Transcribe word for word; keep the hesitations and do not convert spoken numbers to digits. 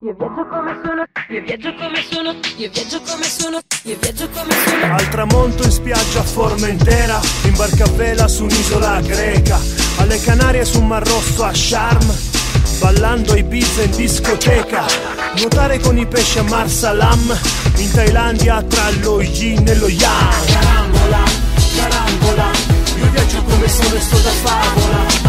io viaggio come sono, io viaggio come sono, io viaggio come sono, io viaggio come sono. Al tramonto in spiaggia a Formentera, in barca a vela su un'isola greca, alle Canarie su un Mar Rosso a Sharm, ballando a Ibiza in discoteca, nuotare con i pesci a Marsalam, in Thailandia tra lo yin e lo yang. Carambola, carambola, io viaggio come sono e sto da favola.